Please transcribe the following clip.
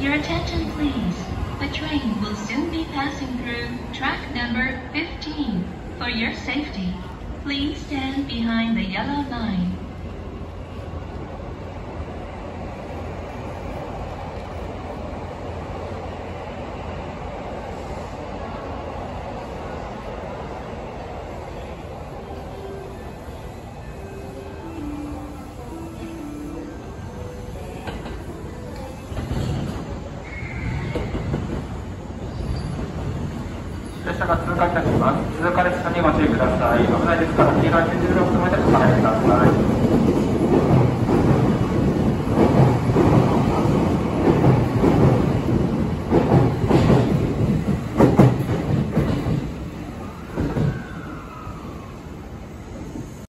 Your attention please. The train will soon be passing through track number 15. For your safety, please stand behind the yellow line. 列車が通過いたします。通過列車にご注意ください。危ないですから、黄色い点字ブロックの上でお離れください。